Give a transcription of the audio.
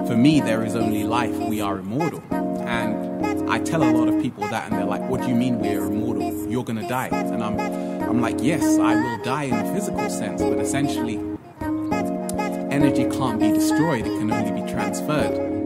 for me, there is only life. We are immortal. And I tell a lot of people that, and they're like, what do you mean we're immortal? You're going to die. And I'm like, yes, I will die in a physical sense, but essentially energy can't be destroyed. It can only be transferred.